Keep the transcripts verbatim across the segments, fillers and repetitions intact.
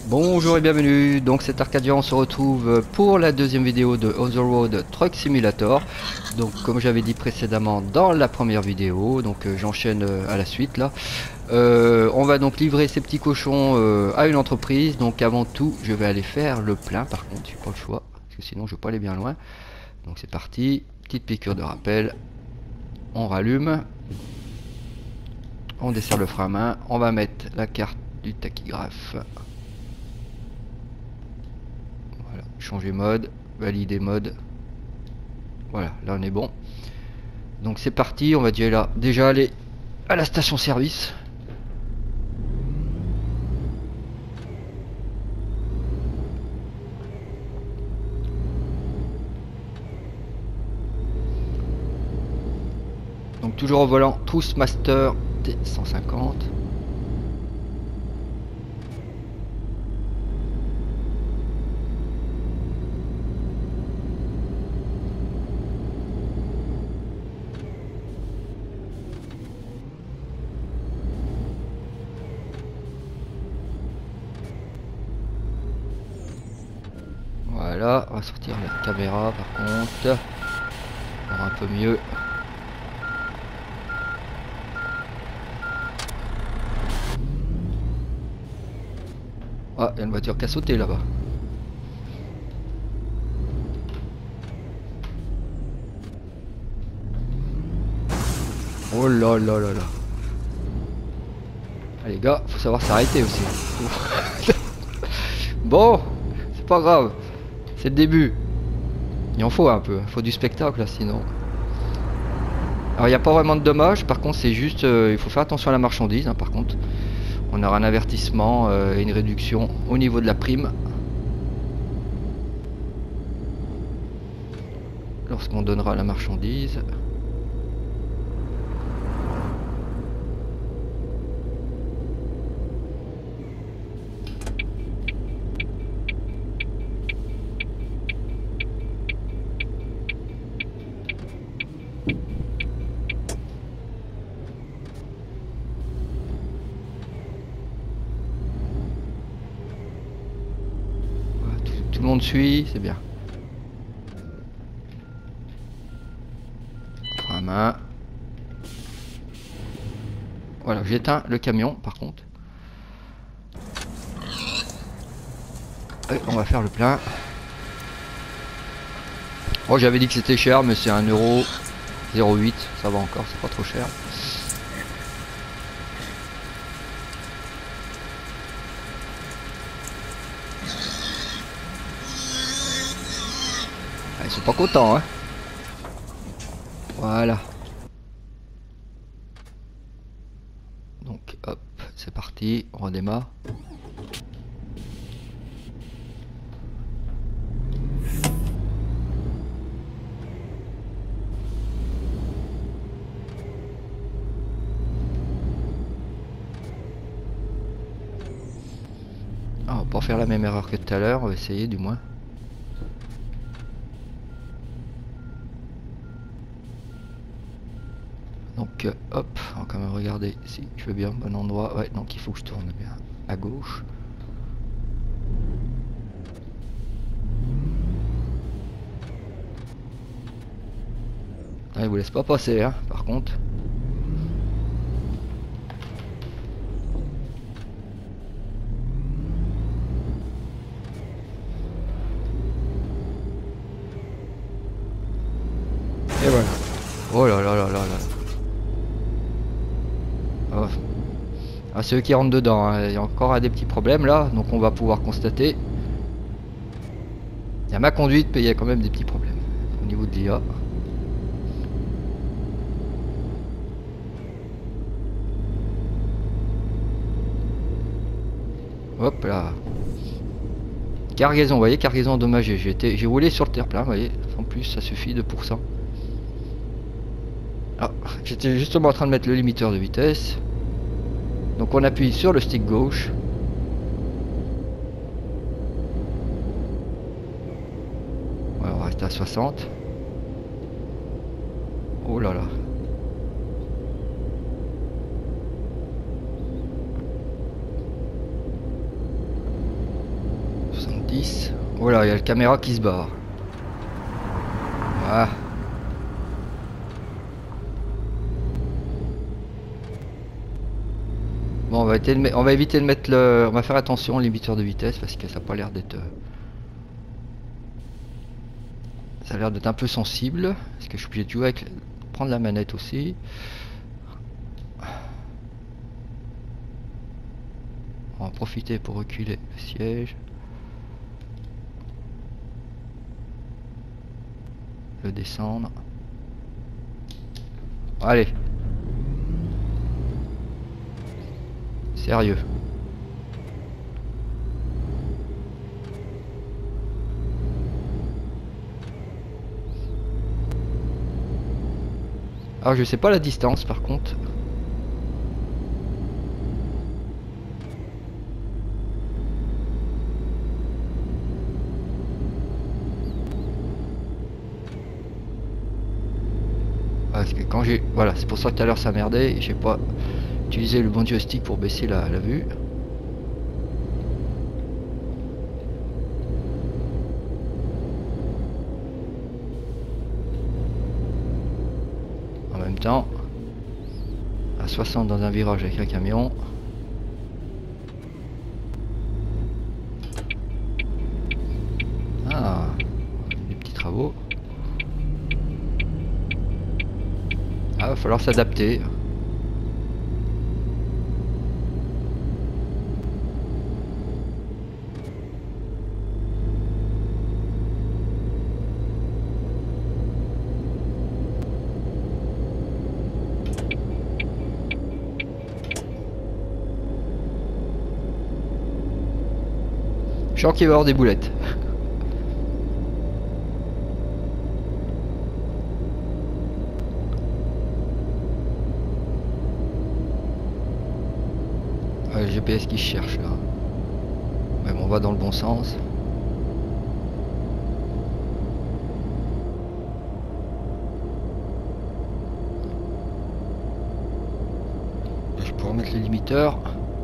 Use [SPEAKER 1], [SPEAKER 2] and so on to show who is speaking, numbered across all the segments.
[SPEAKER 1] Bonjour et bienvenue, donc c'est Arcadia, on se retrouve pour la deuxième vidéo de On the Road Truck Simulator. Donc comme j'avais dit précédemment dans la première vidéo, donc euh, j'enchaîne euh, à la suite là. Euh, on va donc livrer ces petits cochons euh, à une entreprise, donc avant tout je vais aller faire le plein par contre, j'ai pas le choix, parce que sinon je vais pas aller bien loin. Donc c'est parti, petite piqûre de rappel, on rallume, on dessert le frein à main, on va mettre la carte du tachygraphe. Changer mode, valider mode. Voilà, là on est bon. Donc c'est parti, on va déjà, là, déjà aller à la station service. Donc toujours au volant, Trussmaster T cent cinquante. Voilà, on va sortir la caméra par contre. Voir un peu mieux. Ah, il y a une voiture qui a sauté là-bas. Oh là là là là. Ah, les gars, faut savoir s'arrêter aussi. Bon, c'est pas grave. C'est le début. Il en faut un peu. Il faut du spectacle là, sinon. Alors il n'y a pas vraiment de dommages. Par contre, c'est juste, euh, il faut faire attention à la marchandise. Hein, par contre, on aura un avertissement euh, et une réduction au niveau de la prime lorsqu'on donnera la marchandise. Tout le monde suit, c'est bien. Frein à main. Voilà, j'éteins le camion par contre. Et on va faire le plein. Oh, j'avais dit que c'était cher, mais c'est un euro zéro huit, ça va encore, c'est pas trop cher. Ah, ils sont pas contents, hein. Voilà. Donc hop, c'est parti, on redémarre. Ah, on va pas faire la même erreur que tout à l'heure, on va essayer du moins. Donc euh, hop, on va quand même regarder si je veux bien au bon endroit. Ouais, donc il faut que je tourne bien à gauche. Ah, il vous laisse pas passer, hein, par contre. Et voilà. Oh là là là là là. Oh. Ah, c'est eux qui rentrent dedans, hein. Il y a encore des petits problèmes là, donc on va pouvoir constater. Il y a ma conduite, mais il y a quand même des petits problèmes au niveau de l'I A. Hop là. Cargaison, vous voyez, cargaison endommagée. J'ai roulé sur le terre-plein, vous voyez. En plus, ça suffit de pour cent. Ah, j'étais justement en train de mettre le limiteur de vitesse. Donc on appuie sur le stick gauche. Voilà, on va rester à soixante. Oh là là. quatre-vingt-dix. Voilà, il y a la caméra qui se barre. Voilà. Bon, on va, éviter de, on va éviter de mettre le... On va faire attention au limiteur de vitesse parce que ça n'a pas l'air d'être... Ça a l'air d'être un peu sensible. Parce que je suis obligé de jouer avec... Prendre la manette aussi. On va en profiter pour reculer le siège. Le descendre. Allez. Sérieux. Alors je sais pas la distance par contre. Parce que quand j'ai... Voilà, c'est pour ça que tout à l'heure ça merdait et j'ai pas utilisé le bon joystick pour baisser la, la vue. En même temps, à soixante dans un virage avec un camion. Ah, des petits travaux. Ah, va falloir s'adapter. Je sens qu'il va y avoir des boulettes. Ouais, le G P S qui cherche là. Ouais, bon, on va dans le bon sens. Je peux remettre les limiteurs.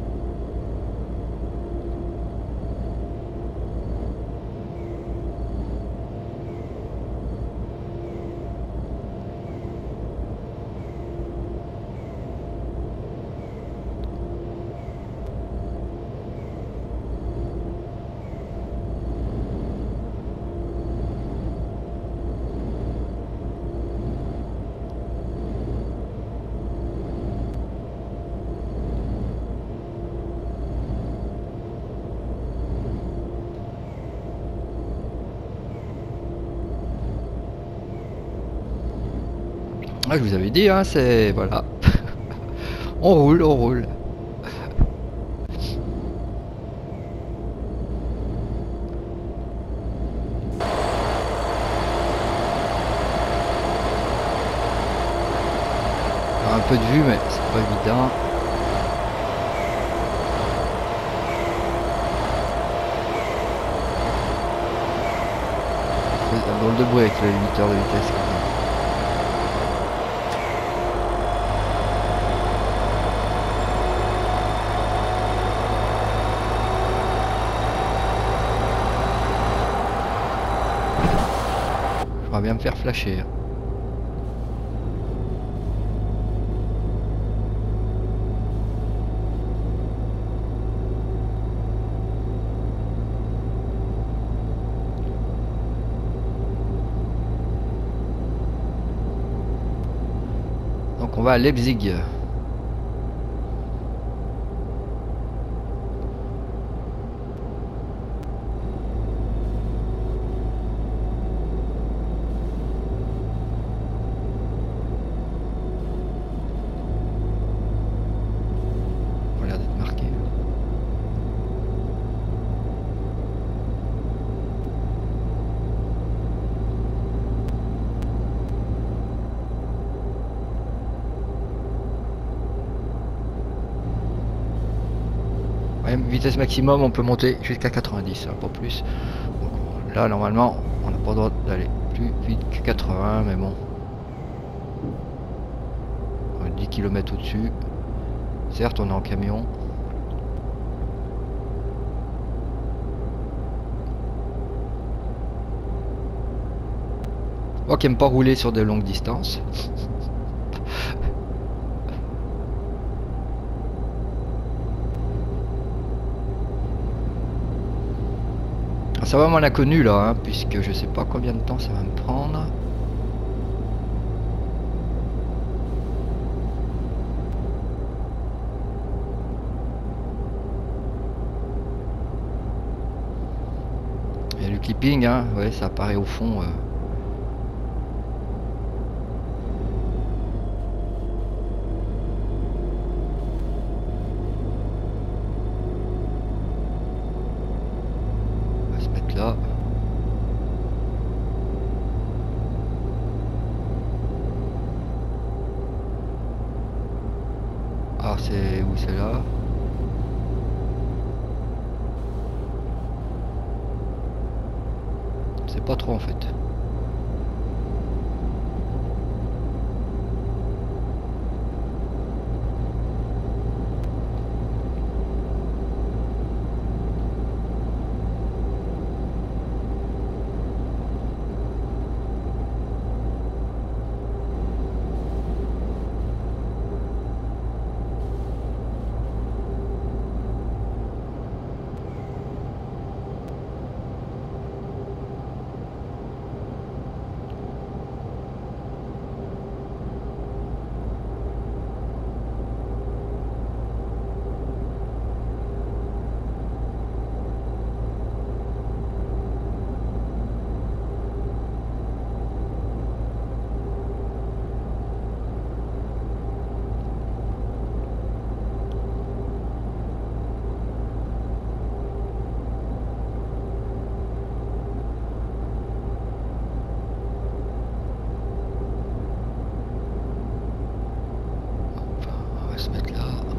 [SPEAKER 1] Ah, je vous avais dit, hein, c'est... Voilà. On roule, on roule. Un peu de vue, mais c'est pas évident. Un drôle de bruit avec le limiteur de vitesse quand même. On va bien me faire flasher. Donc on va à Leipzig. Vitesse maximum, on peut monter jusqu'à quatre-vingt-dix, hein, pas plus. Donc, là, normalement, on n'a pas le droit d'aller plus vite que quatre-vingts, mais bon. dix kilomètres au-dessus. Certes, on est en camion. Moi qui aime pas rouler sur des longues distances. Ça va mon inconnu là, hein, puisque je sais pas combien de temps ça va me prendre. Il y a le clipping, hein, ouais, ça apparaît au fond. Euh. On va se mettre là. Alors c'est où c'est là? C'est pas trop en fait. On va se mettre là.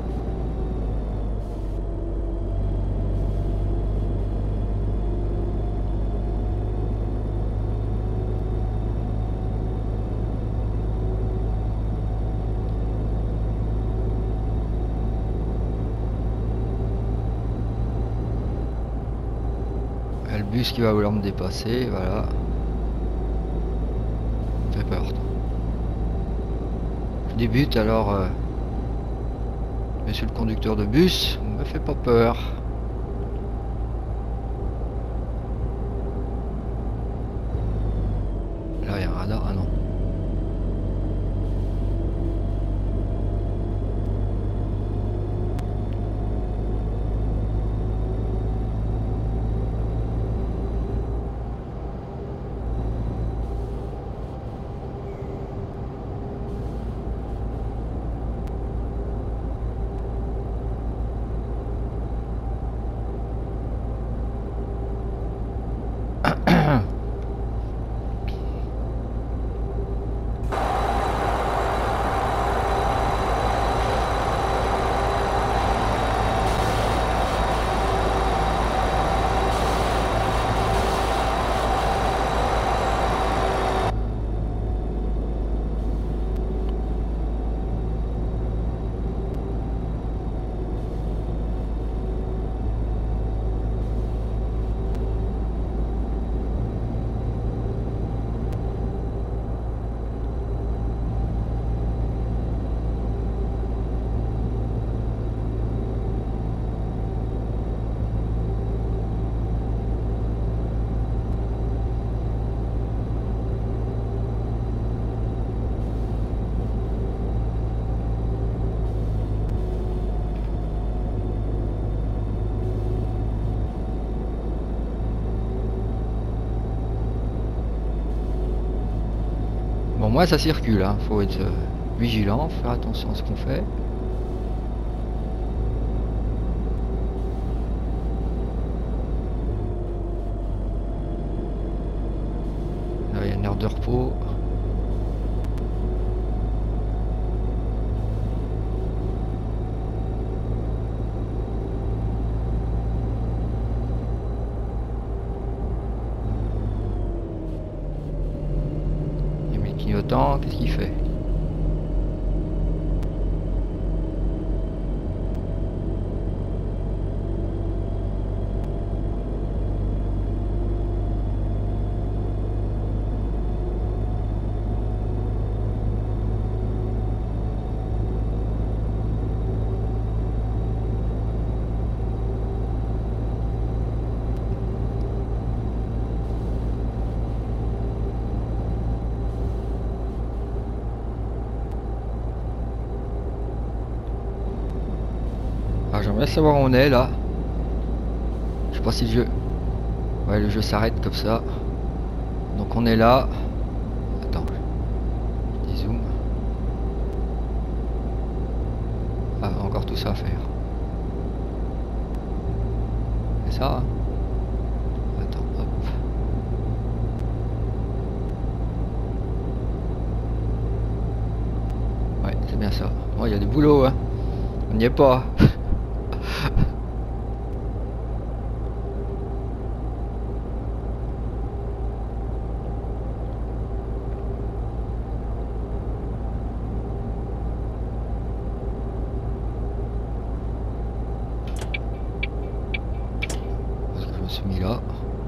[SPEAKER 1] Il y a le bus qui va vouloir me dépasser, voilà. Ça fait peur. Je débute alors, euh, monsieur le conducteur de bus, me fait pas peur. Là il y a un radar, ah non. Bon, moi ça circule, hein. Faut être euh, vigilant, faire attention à ce qu'on fait. Là il y a une heure de repos. Clignotant, qu'est-ce qu'il fait? Alors j'aimerais savoir où on est là. Je sais pas si le jeu... Ouais, le jeu s'arrête comme ça. Donc on est là. Attends. Petit zoom. Ah, encore tout ça à faire. C'est ça, hein. Attends, hop. Ouais, c'est bien ça. Oh, il y a du boulot, hein. On n'y est pas. Parce que je me suis mis là.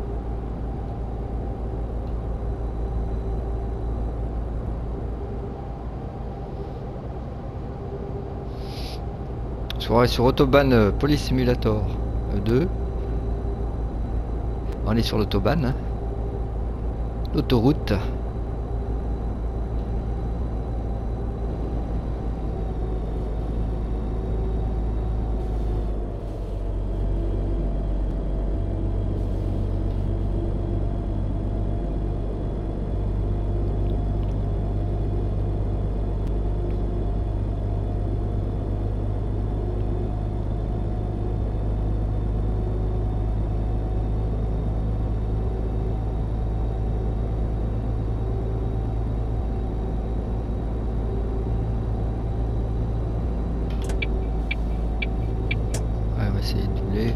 [SPEAKER 1] Soirée sur Autobahn euh, Police Simulator euh, deux. On est sur l'autobahn, hein. L'autoroute. Ouais, on va essayer de doubler.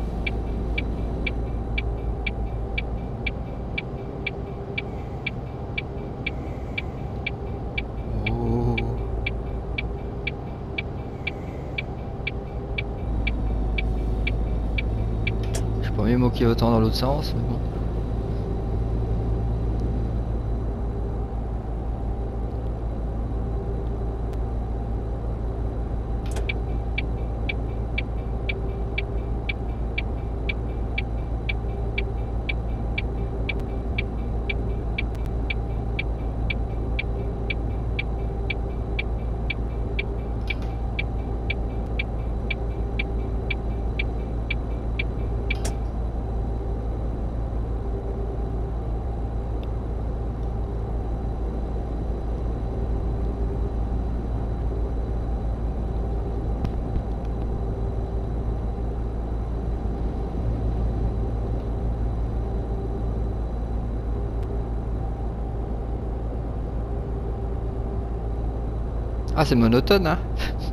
[SPEAKER 1] Oh. Je suis pas mieux moquer autant dans l'autre sens, mais bon. Ah, c'est monotone, hein.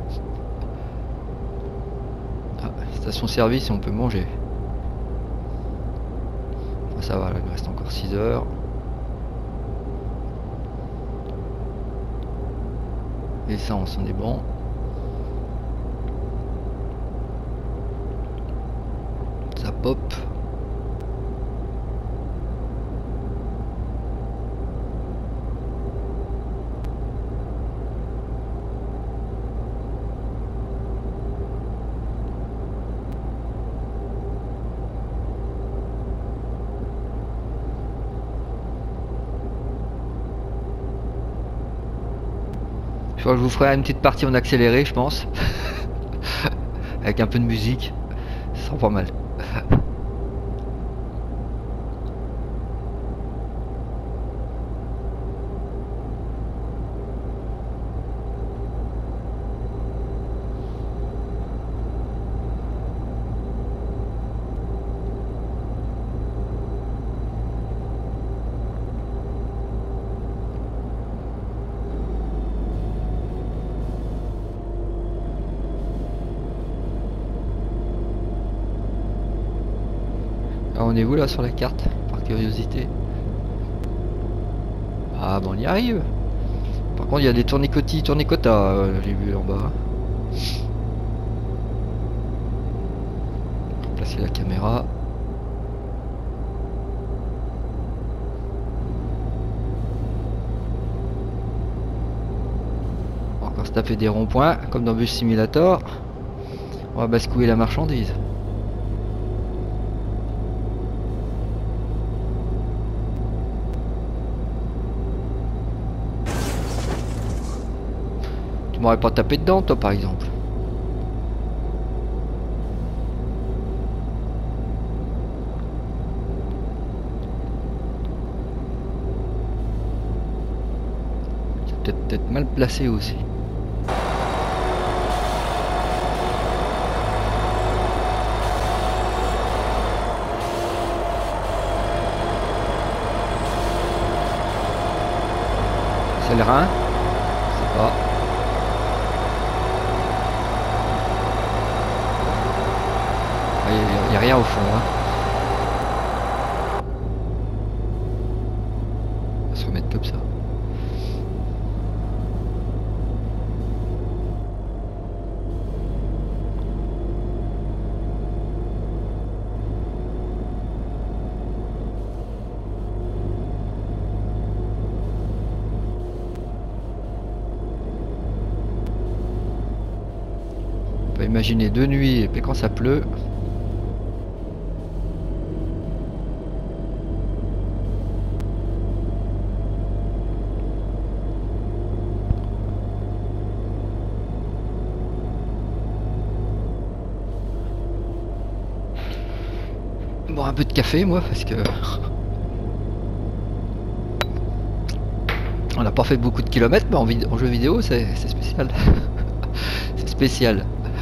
[SPEAKER 1] Ah, station service, on peut manger. Enfin, ça va, là, il me reste encore six heures. Essence, on est bon. Ça pop. Je crois que je vous ferai une petite partie en accéléré, je pense. Avec un peu de musique. Ça sera pas mal. Alors, on est où là sur la carte, par curiosité? Ah bon, on y arrive. Par contre, il y a des tournicotis, tournicotas, euh, j'ai vu en bas. Placer la caméra. On va encore se taper des ronds-points, comme dans Bus Simulator. On va basculer la marchandise. Tu m'aurais pas tapé dedans, toi, par exemple? mal placé aussi. C'est le Rhin? Je sais pas. Il n'y a, a rien au fond. Hein. On va se remettre comme ça. On peut imaginer de nuit et puis quand ça pleut. Bon, un peu de café moi parce que on n'a pas fait beaucoup de kilomètres, mais en, vid en jeu vidéo c'est spécial. C'est spécial.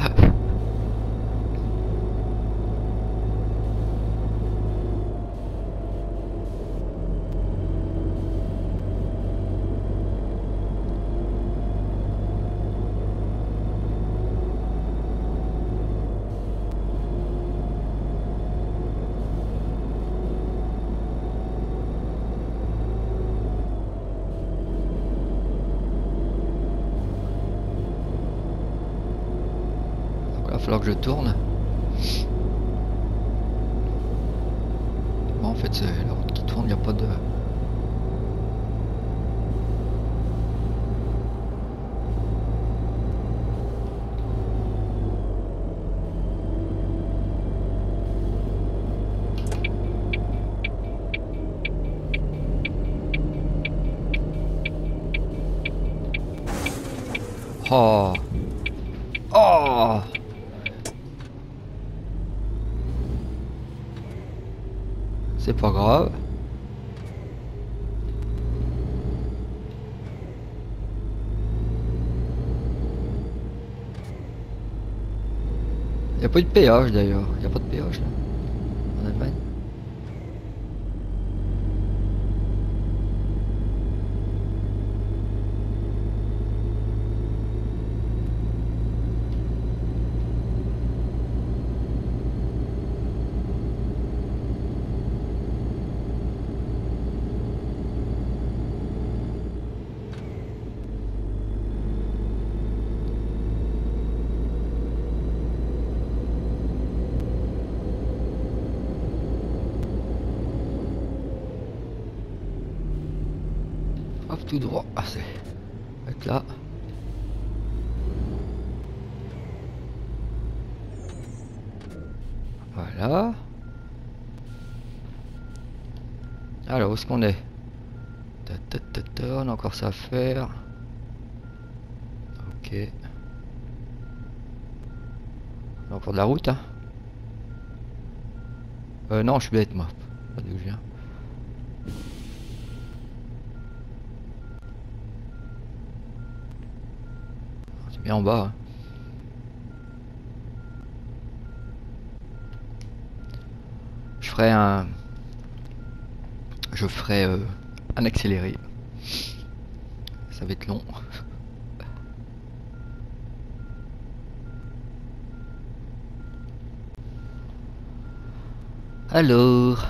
[SPEAKER 1] Il va falloir que je tourne. Bon, en fait, c'est la route qui tourne, il n'y a pas de... Oh. Oh. C'est pas grave. Il n'y a pas eu de péage d'ailleurs. Il n'y a pas de péage là. En Allemagne. Hop, tout droit. Ah, c'est... Avec là. Voilà. Alors, où est-ce qu'on est? Ta, ta, ta, ta, on a encore ça à faire. Ok. On a encore de la route, hein. Euh, non, je suis bête, moi. Pas d'où je viens. C'est bien en bas, hein. Je ferai un... Je ferai euh, un accéléré. Ça va être long. Alors...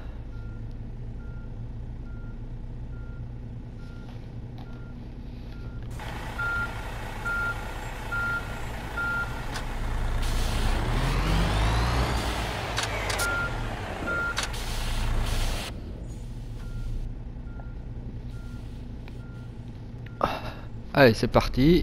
[SPEAKER 1] Allez, c'est parti.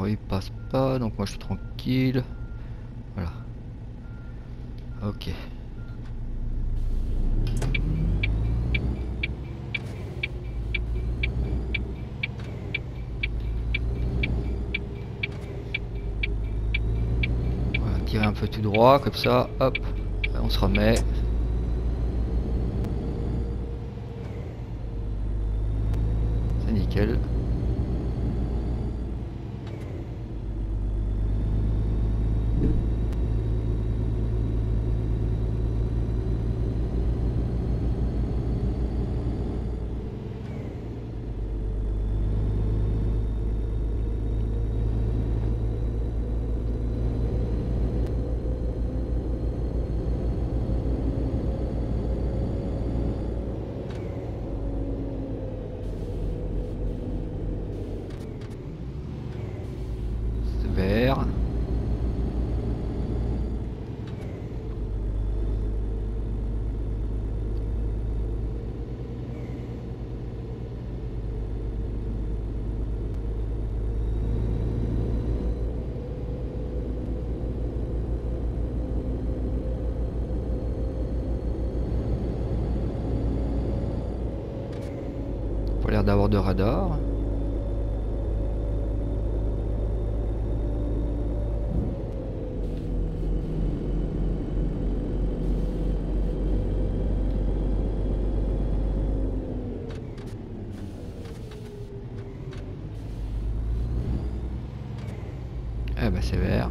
[SPEAKER 1] Alors il passe pas, donc moi je suis tranquille. Voilà. Ok. Voilà, tirer un peu tout droit, comme ça, hop, on se remet. C'est nickel. Vert. Pas l'air d'avoir de radar. Eh ben c'est vert.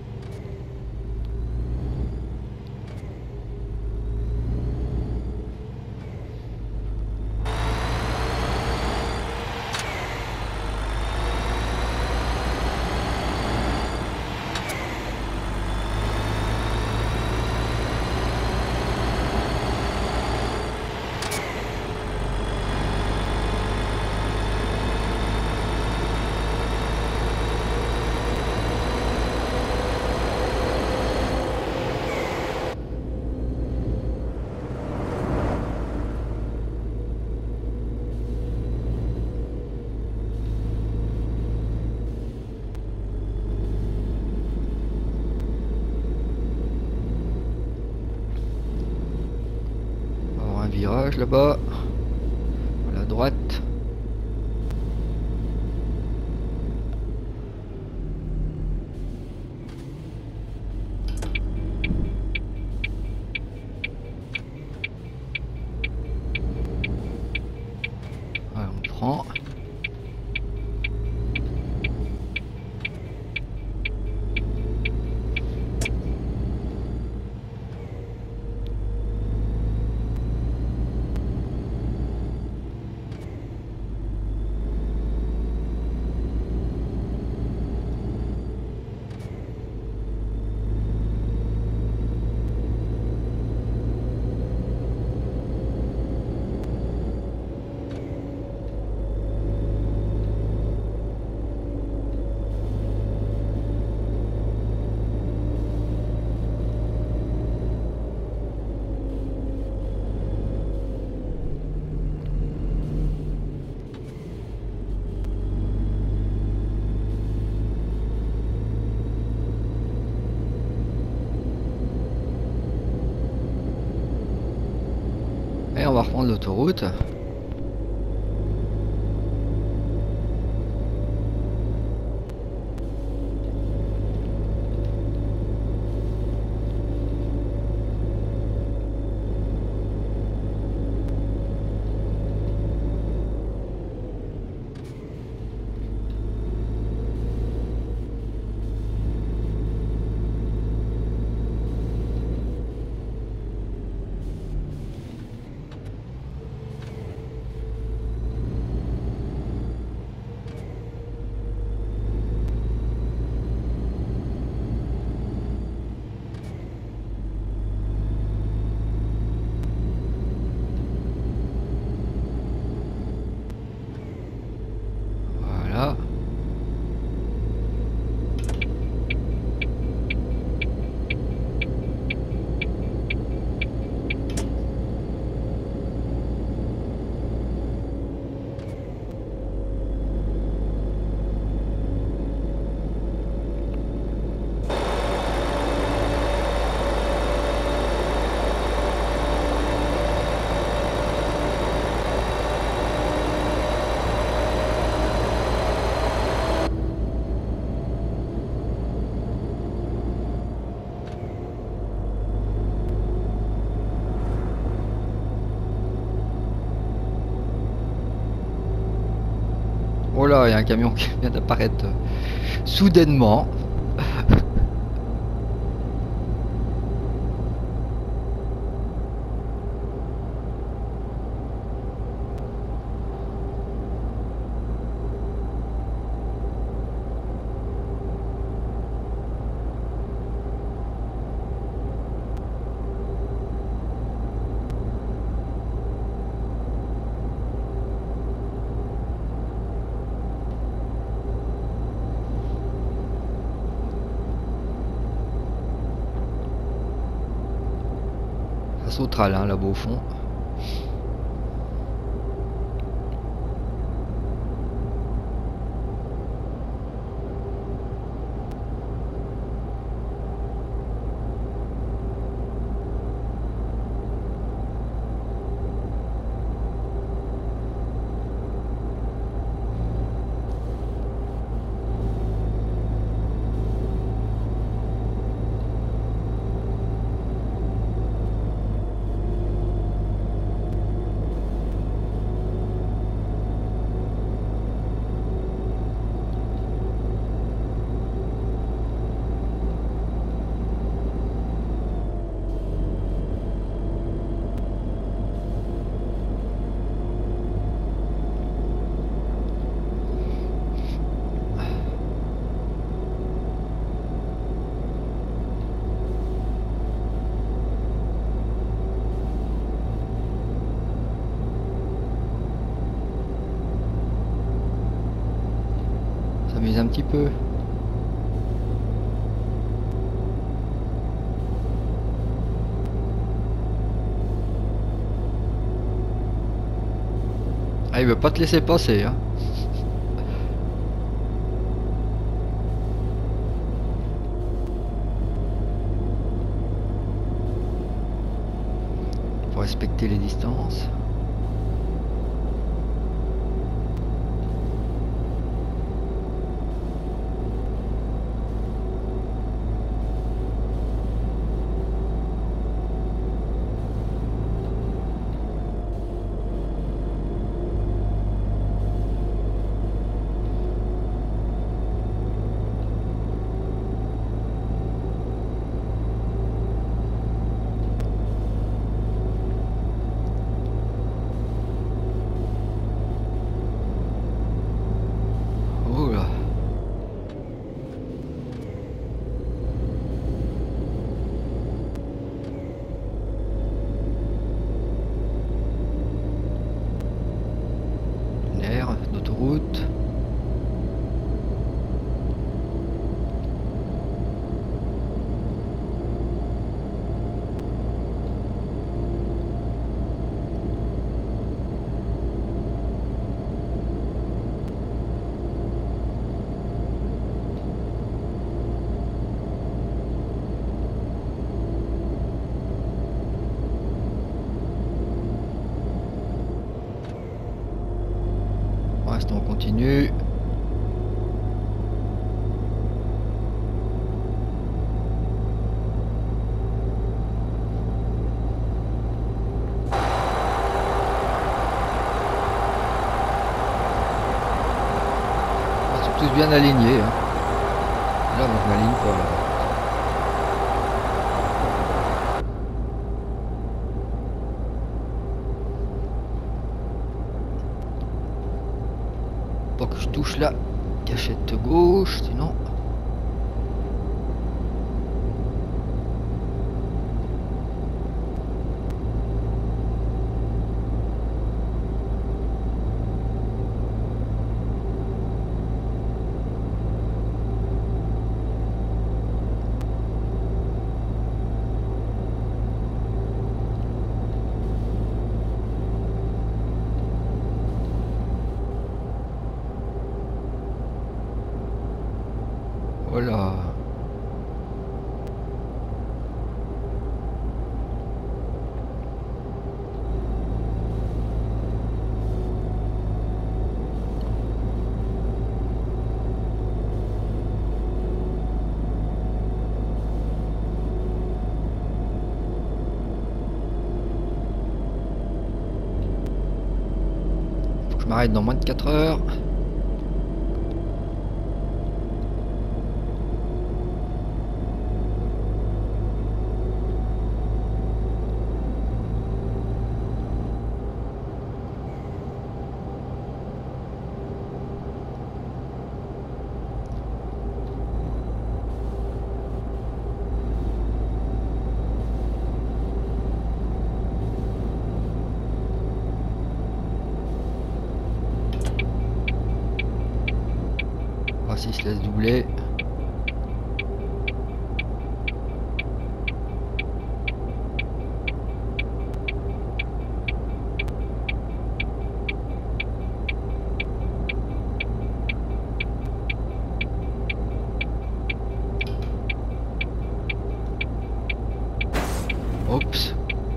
[SPEAKER 1] Virage là-bas, à la droite. Voilà, on prend. Et on va reprendre l'autoroute. il y a un camion qui vient d'apparaître euh, soudainement. Ça sautera là, là-bas au fond. S'amuse un petit peu. Ah, il veut pas te laisser passer, hein. Faut respecter les distances. D'autoroute. Pour l'instant, on continue. Ils sont tous bien alignés, hein. Là, moi, je m'aligne pas, là. Pas que je touche la gâchette gauche, sinon... Voilà. Faut que je m'arrête dans moins de quatre heures. voir s'il se laisse doubler. Oups.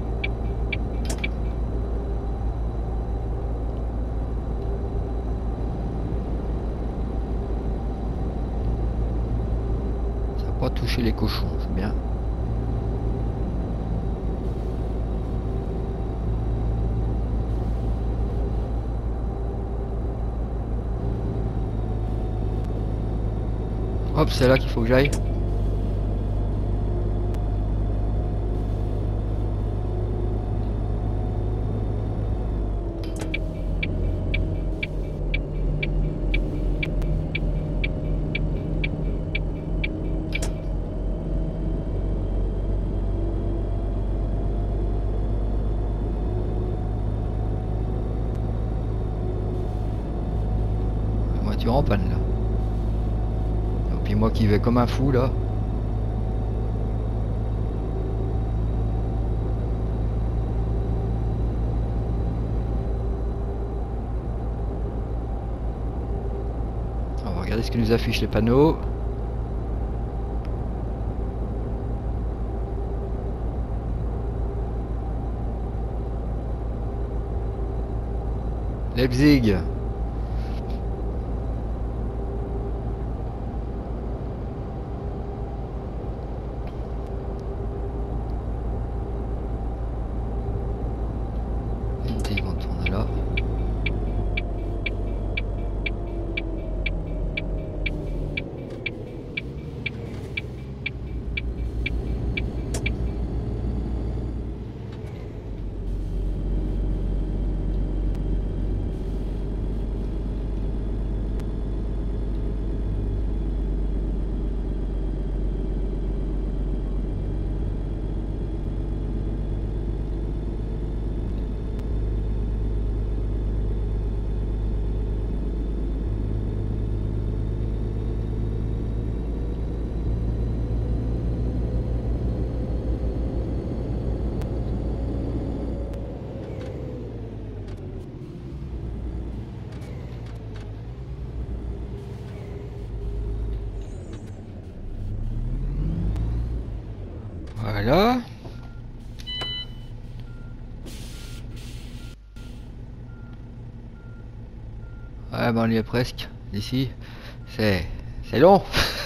[SPEAKER 1] Ça n'a pas touché les cochons, c'est bien. Hop, c'est là qu'il faut que j'aille. En panne là. Et puis moi qui vais comme un fou là. On va regarder ce que nous affichent les panneaux. Leipzig. Voilà. Ouais, ben on y est presque. Ici, c'est c'est long.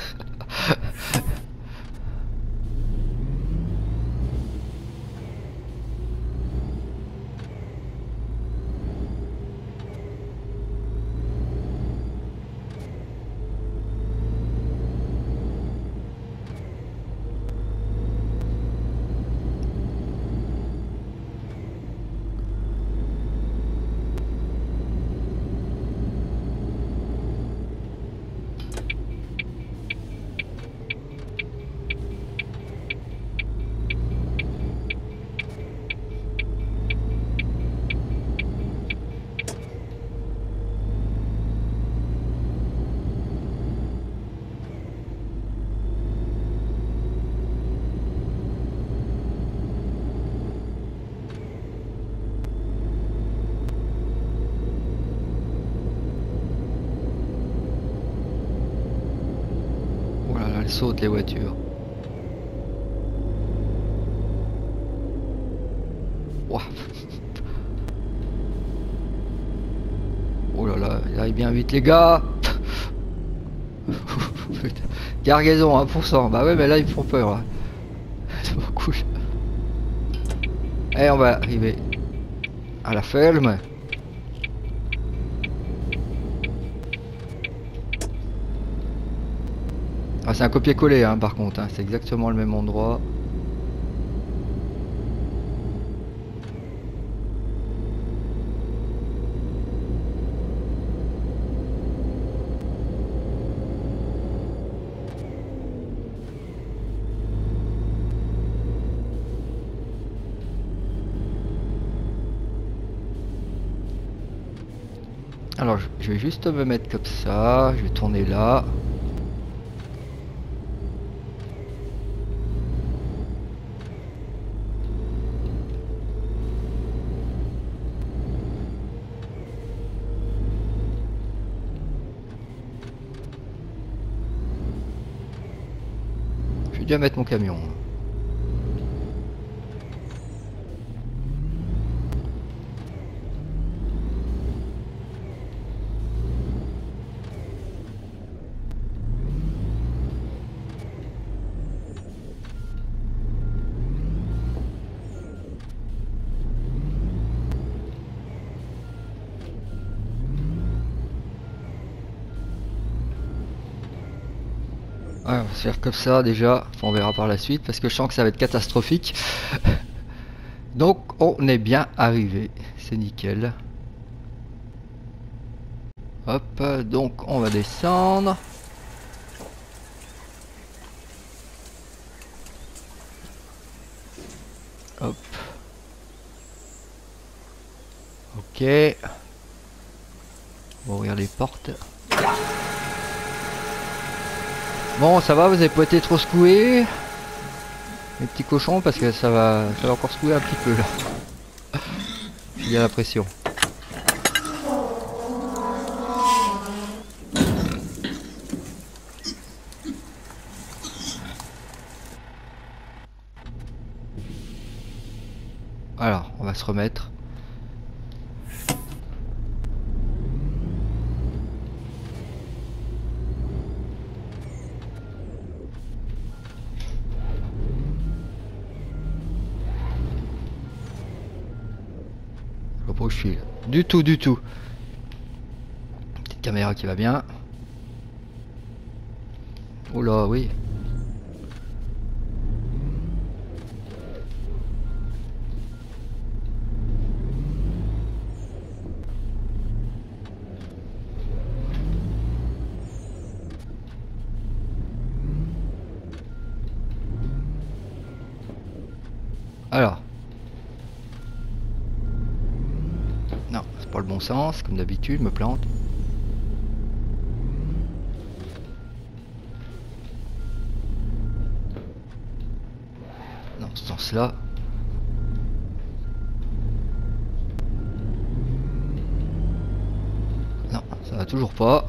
[SPEAKER 1] Sautent les voitures. Wow. Oh là là, il arrive bien vite les gars. Cargaison un pour cent. Bah ouais, mais là ils me font peur là. C'est pas cool. Et on va arriver à la ferme. Ah, c'est un copier-coller hein, par contre, hein. C'est exactement le même endroit. Alors je vais juste me mettre comme ça, je vais tourner là. déjà mettre mon camion. Ouais, on va se faire comme ça déjà, enfin, on verra par la suite parce que je sens que ça va être catastrophique. Donc on est bien arrivé, c'est nickel. Hop, donc on va descendre. Hop. Ok. On va ouvrir les portes. Bon, ça va, vous avez pas été trop secoués, les petits cochons, parce que ça va, ça va encore secouer un petit peu là. Il y a la pression. Alors, on va se remettre. Je vois pas où je suis. Du tout, du tout. Petite caméra qui va bien. Oh là, oui. Alors. Non, c'est pas le bon sens, comme d'habitude, je me plante. Dans ce sens-là. Non, ça va toujours pas.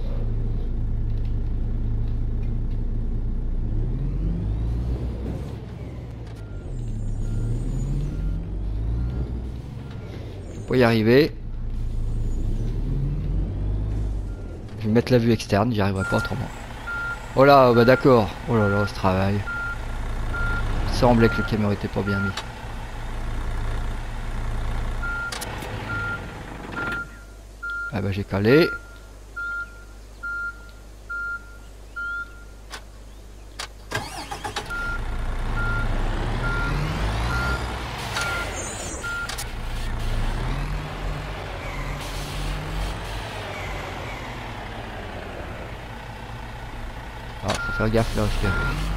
[SPEAKER 1] Pour y arriver, je vais mettre la vue externe, j'y arriverai pas autrement. Oh là, bah d'accord. Oh là là, ce travail. Il semblait que le camion était pas bien mis. Ah bah j'ai calé. Ah, faut faire gaffe là aussi.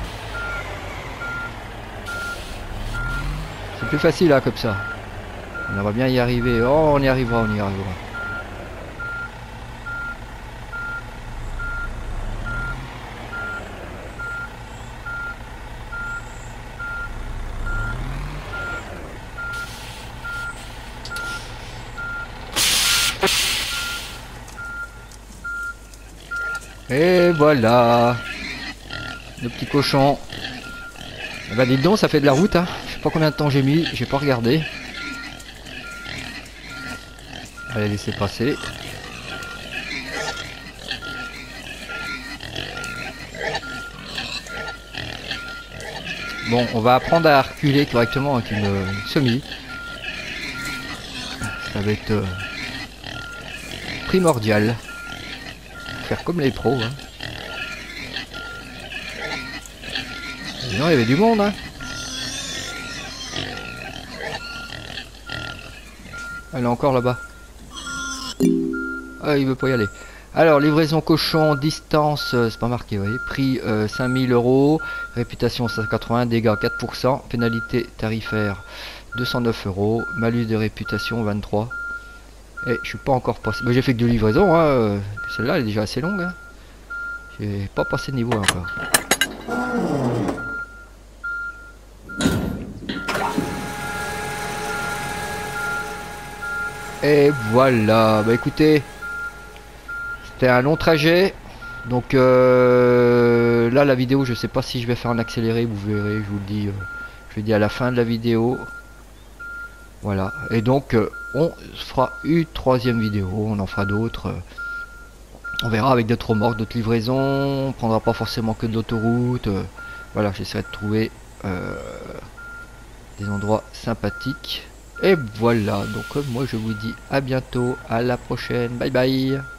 [SPEAKER 1] C'est plus facile là comme ça. On va bien y arriver. Oh, on y arrivera, on y arrivera. Et voilà. Le petit cochon. Eh bah dites donc, ça fait de la route, hein. Je sais pas combien de temps j'ai mis, j'ai pas regardé. Allez, laissez passer. Bon, on va apprendre à reculer correctement avec une, une semi. Ça va être euh, primordial. Faire comme les pros, hein. Sinon, il y avait du monde, hein. Elle est encore là-bas. Ah, il veut pas y aller. Alors, livraison cochon, distance, euh, c'est pas marqué, vous voyez. Prix euh, cinq mille euros, réputation cent quatre-vingts, dégâts quatre pour cent, pénalité tarifaire deux cent neuf euros, malus de réputation vingt-trois. Et je suis pas encore passé. Bah, j'ai fait que deux livraisons, hein. euh, Celle-là elle est déjà assez longue, hein. J'ai pas passé de niveau encore. Et voilà, bah écoutez, c'était un long trajet. Donc euh, là la vidéo, je sais pas si je vais faire en accéléré, vous verrez, je vous le dis, euh, je le dis à la fin de la vidéo. Voilà, et donc euh, on fera une troisième vidéo, on en fera d'autres. euh, on verra avec d'autres remorques, d'autres livraisons, on prendra pas forcément que de l'autoroute. euh, voilà, j'essaierai de trouver euh, des endroits sympathiques. Et voilà, donc euh, moi je vous dis à bientôt, à la prochaine, bye bye.